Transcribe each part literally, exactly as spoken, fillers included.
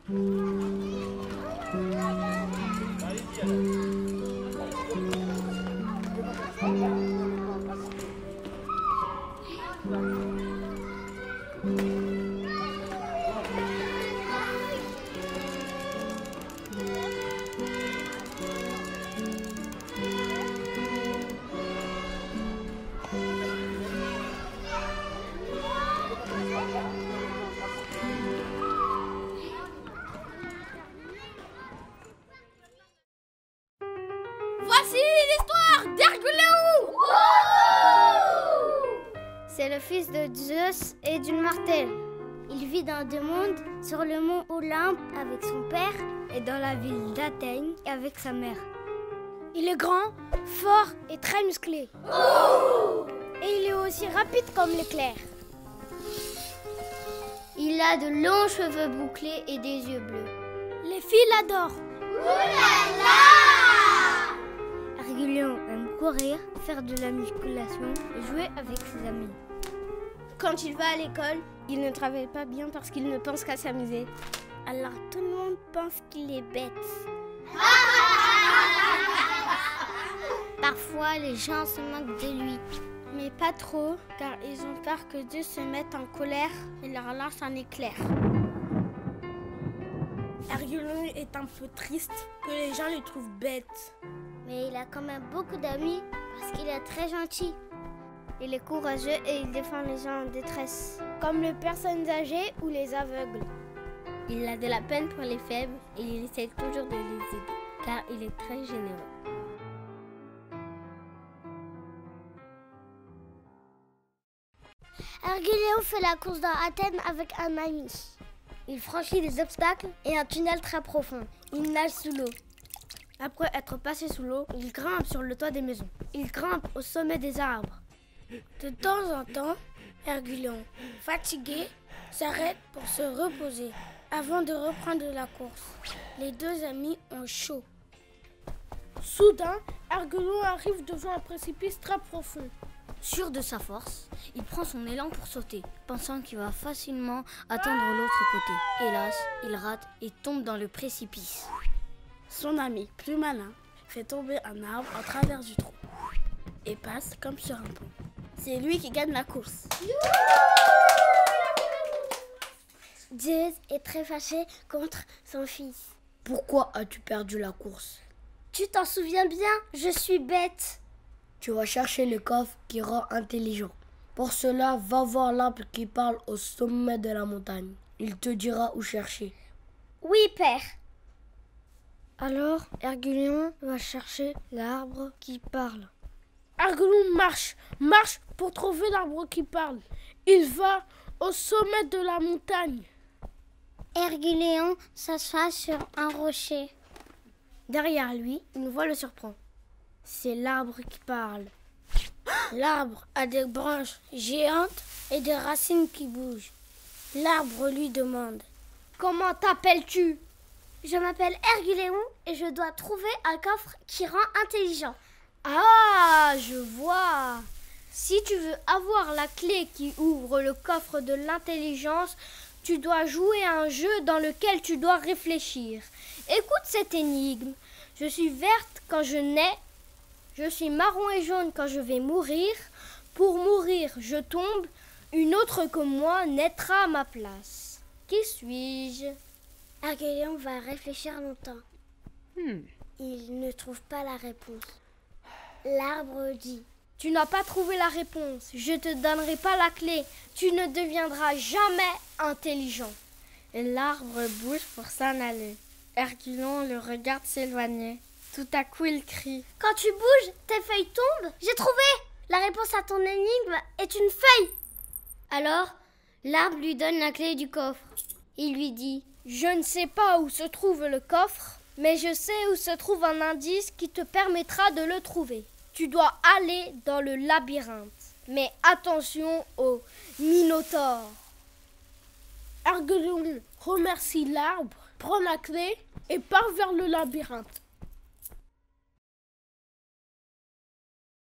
Voici l'histoire d'Herculéon. C'est le fils de Zeus et d'une mortelle. Il vit dans deux mondes, sur le mont Olympe avec son père et dans la ville d'Athènes avec sa mère. Il est grand, fort et très musclé. Et il est aussi rapide comme l'éclair. Il a de longs cheveux bouclés et des yeux bleus. Les filles l'adorent. Herculéon aime courir, faire de la musculation et jouer avec ses amis. Quand il va à l'école, il ne travaille pas bien parce qu'il ne pense qu'à s'amuser. Alors tout le monde pense qu'il est bête. Parfois, les gens se moquent de lui. Mais pas trop, car ils ont peur que Dieu se mette en colère et leur lance un éclair. Herculéon est un peu triste que les gens le trouvent bête. Mais il a quand même beaucoup d'amis parce qu'il est très gentil. Il est courageux et il défend les gens en détresse, comme les personnes âgées ou les aveugles. Il a de la peine pour les faibles et il essaie toujours de les aider, car il est très généreux. Herculéon fait la course dans Athènes avec un ami. Il franchit des obstacles et un tunnel très profond. Il nage sous l'eau. Après être passé sous l'eau, il grimpe sur le toit des maisons. Il grimpe au sommet des arbres. De temps en temps, Herculéon, fatigué, s'arrête pour se reposer avant de reprendre la course. Les deux amis ont chaud. Soudain, Herculéon arrive devant un précipice très profond. Sûr de sa force, il prend son élan pour sauter, pensant qu'il va facilement atteindre l'autre côté. Hélas, il rate et tombe dans le précipice. Son ami, plus malin, fait tomber un arbre en travers du trou et passe comme sur un pont. C'est lui qui gagne la course. Zeus est très fâché contre son fils. Pourquoi as-tu perdu la course? Tu t'en souviens bien, je suis bête. Tu vas chercher le coffre qui rend intelligent. Pour cela, va voir l'arbre qui parle au sommet de la montagne. Il te dira où chercher. Oui, père. Alors, Herculéon va chercher l'arbre qui parle. Herculéon marche, marche pour trouver l'arbre qui parle. Il va au sommet de la montagne. Herculéon s'assoit sur un rocher. Derrière lui, une voix le surprend. C'est l'arbre qui parle. L'arbre a des branches géantes et des racines qui bougent. L'arbre lui demande: comment t'appelles-tu? Je m'appelle Herculéon et je dois trouver un coffre qui rend intelligent. Ah, je vois. Si tu veux avoir la clé qui ouvre le coffre de l'intelligence, tu dois jouer à un jeu dans lequel tu dois réfléchir. Écoute cette énigme. Je suis verte quand je nais. Je suis marron et jaune quand je vais mourir. Pour mourir, je tombe. Une autre que moi naîtra à ma place. Qui suis-je? Herculéon va réfléchir longtemps. Hmm. Il ne trouve pas la réponse. L'arbre dit: tu n'as pas trouvé la réponse. Je te donnerai pas la clé. Tu ne deviendras jamais intelligent. Et l'arbre bouge pour s'en aller. Herculéon le regarde s'éloigner. Tout à coup, il crie: quand tu bouges, tes feuilles tombent. J'ai trouvé! La réponse à ton énigme est une feuille. Alors, l'arbre lui donne la clé du coffre. Il lui dit: je ne sais pas où se trouve le coffre, mais je sais où se trouve un indice qui te permettra de le trouver. Tu dois aller dans le labyrinthe. Mais attention au Minotaure. Herculéon remercie l'arbre, prend la clé et part vers le labyrinthe.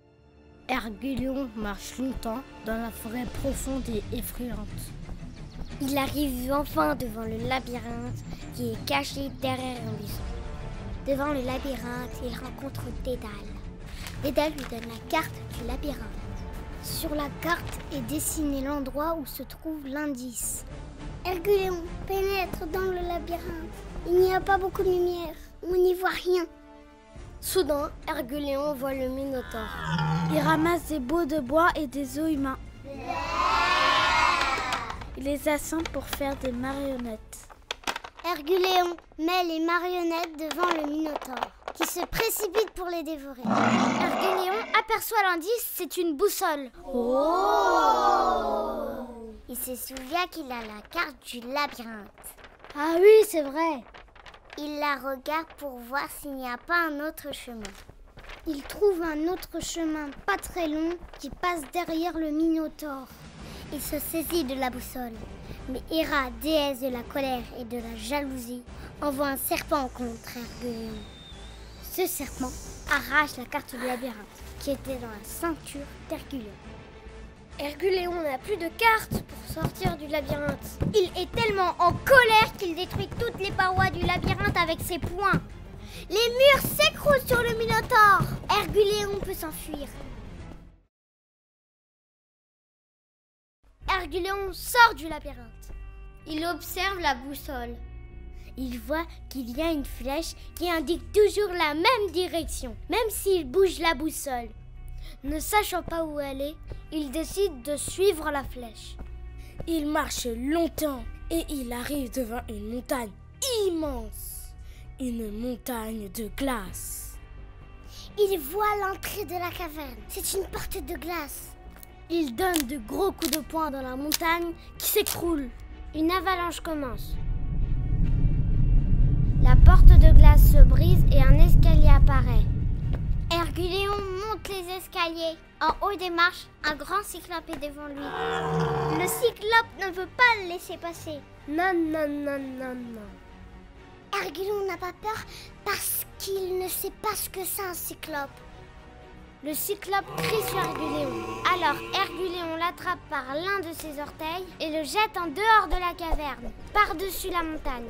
Herculéon marche longtemps dans la forêt profonde et effrayante. Il arrive enfin devant le labyrinthe qui est caché derrière un buisson. Devant le labyrinthe, il rencontre Dédale. Dédale lui donne la carte du labyrinthe. Sur la carte est dessiné l'endroit où se trouve l'indice. Herculéon pénètre dans le labyrinthe. Il n'y a pas beaucoup de lumière. On n'y voit rien. Soudain, Herculéon voit le Minotaure. Il ramasse des bouts de bois et des os humains. Il les assemble pour faire des marionnettes. Herculéon met les marionnettes devant le Minotaure, qui se précipite pour les dévorer. Herculéon aperçoit l'indice, c'est une boussole. Oh! Il se souvient qu'il a la carte du labyrinthe. Ah oui, c'est vrai. Il la regarde pour voir s'il n'y a pas un autre chemin. Il trouve un autre chemin pas très long qui passe derrière le Minotaure. Il se saisit de la boussole. Mais Héra, déesse de la colère et de la jalousie, envoie un serpent contre Herculéon. Ce serpent arrache la carte du labyrinthe qui était dans la ceinture d'Herculéon. Herculéon n'a plus de carte pour sortir du labyrinthe. Il est tellement en colère qu'il détruit toutes les parois du labyrinthe avec ses poings. Les murs s'écroulent sur le Minotaure. Herculéon peut s'enfuir. Herculéon sort du labyrinthe. Il observe la boussole. Il voit qu'il y a une flèche qui indique toujours la même direction, même s'il bouge la boussole. Ne sachant pas où elle est, il décide de suivre la flèche. Il marche longtemps et il arrive devant une montagne immense, une montagne de glace. Il voit l'entrée de la caverne. C'est une porte de glace. Il donne de gros coups de poing dans la montagne qui s'écroule. Une avalanche commence. La porte de glace se brise et un escalier apparaît. Herculéon monte les escaliers. En haut des marches, un grand cyclope est devant lui. Le cyclope ne veut pas le laisser passer. Non, non, non, non, non. Herculéon n'a pas peur parce qu'il ne sait pas ce que c'est un cyclope. Le cyclope crie sur Herculéon. Alors Herculéon l'attrape par l'un de ses orteils et le jette en dehors de la caverne, par-dessus la montagne.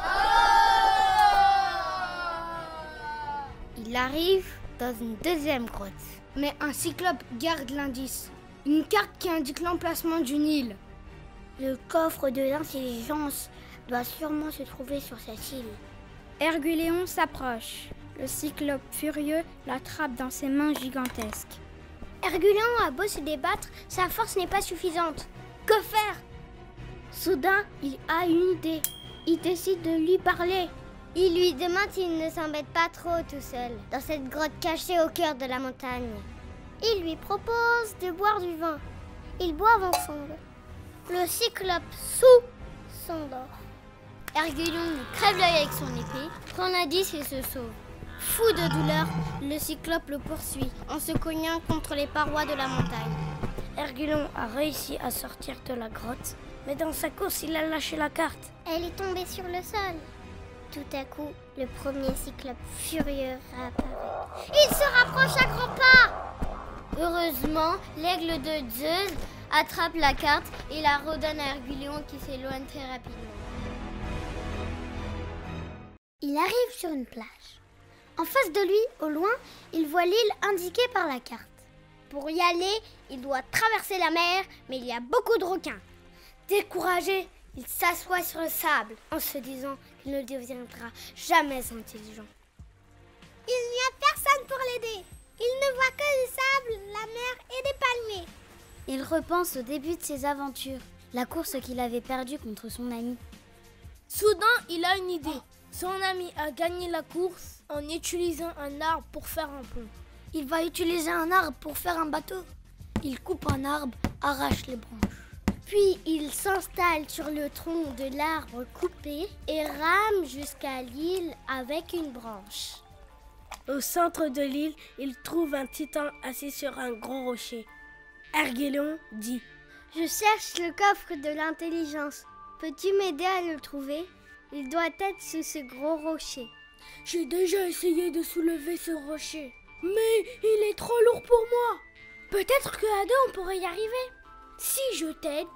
Il arrive dans une deuxième grotte. Mais un cyclope garde l'indice. Une carte qui indique l'emplacement d'une île. Le coffre de l'intelligence doit sûrement se trouver sur cette île. Herculéon s'approche. Le cyclope furieux l'attrape dans ses mains gigantesques. Herculéon a beau se débattre, sa force n'est pas suffisante. Que faire? Soudain, il a une idée. Il décide de lui parler. Il lui demande s'il ne s'embête pas trop tout seul, dans cette grotte cachée au cœur de la montagne. Il lui propose de boire du vin. Ils boivent ensemble. Le cyclope sous s'endort. Herculéon lui crève l'œil avec son épée, prend l'indice et se sauve. Fou de douleur, le cyclope le poursuit en se cognant contre les parois de la montagne. Herculéon a réussi à sortir de la grotte, mais dans sa course, il a lâché la carte. Elle est tombée sur le sol. Tout à coup, le premier cyclope furieux réapparaît. Il se rapproche à grands pas. Heureusement, l'aigle de Zeus attrape la carte et la redonne à Herculéon qui s'éloigne très rapidement. Il arrive sur une plage. En face de lui, au loin, il voit l'île indiquée par la carte. Pour y aller, il doit traverser la mer, mais il y a beaucoup de requins. Découragé, il s'assoit sur le sable en se disant qu'il ne deviendra jamais intelligent. Il n'y a personne pour l'aider. Il ne voit que du sable, la mer et des palmiers. Il repense au début de ses aventures, la course qu'il avait perdue contre son ami. Soudain, il a une idée. Son ami a gagné la course en utilisant un arbre pour faire un pont. Il va utiliser un arbre pour faire un bateau. Il coupe un arbre, arrache les branches. Puis il s'installe sur le tronc de l'arbre coupé et rame jusqu'à l'île avec une branche. Au centre de l'île, il trouve un titan assis sur un gros rocher. Herculéon dit « Je cherche le coffre de l'intelligence. Peux-tu m'aider à le trouver ? Il doit être sous ce gros rocher. » « J'ai déjà essayé de soulever ce rocher, mais il est trop lourd pour moi. Peut-être qu'à deux on pourrait y arriver. Si je t'aide,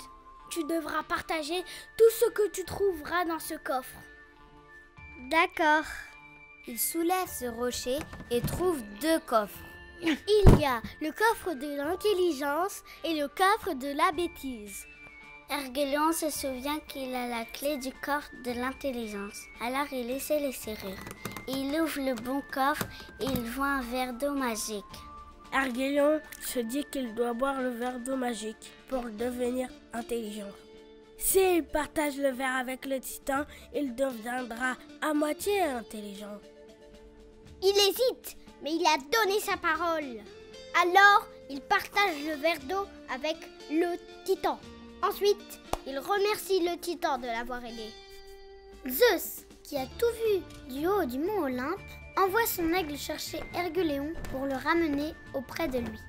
tu devras partager tout ce que tu trouveras dans ce coffre. D'accord. Il soulève ce rocher et trouve deux coffres. Il y a le coffre de l'intelligence et le coffre de la bêtise. Ergueléon se souvient qu'il a la clé du coffre de l'intelligence. Alors il essaie les serrures. Il ouvre le bon coffre et il voit un verre d'eau magique. Ergueléon se dit qu'il doit boire le verre d'eau magique pour devenir intelligent. S'il partage le verre avec le titan, il deviendra à moitié intelligent. Il hésite, mais il a donné sa parole. Alors, il partage le verre d'eau avec le titan. Ensuite, il remercie le titan de l'avoir aidé. Zeus, qui a tout vu du haut du mont Olympe, envoie son aigle chercher Ergueléon pour le ramener auprès de lui.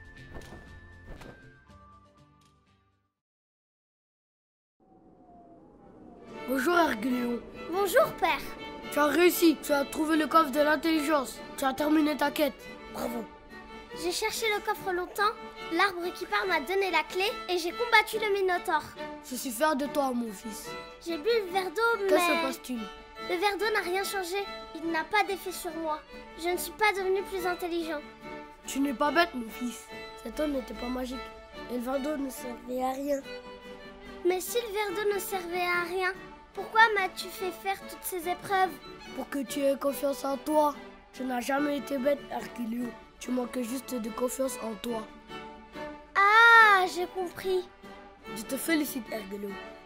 Bonjour Ergueléon. Bonjour, père. Tu as réussi, tu as trouvé le coffre de l'intelligence. Tu as terminé ta quête. Bravo. J'ai cherché le coffre longtemps, l'arbre qui parle m'a donné la clé et j'ai combattu le Minotaure. Je suis fier de toi, mon fils. J'ai bu le verre d'eau, mais... Que se passe-t-il? Le verre d'eau n'a rien changé. Il n'a pas d'effet sur moi. Je ne suis pas devenu plus intelligent. Tu n'es pas bête, mon fils. Cet homme n'était pas magique. Et le verre d'eau ne servait à rien. Mais si le verre d'eau ne servait à rien, pourquoi m'as-tu fait faire toutes ces épreuves? Pour que tu aies confiance en toi. Tu n'as jamais été bête, Ergueléon. Tu manques juste de confiance en toi. Ah, j'ai compris. Je te félicite, Ergueléon.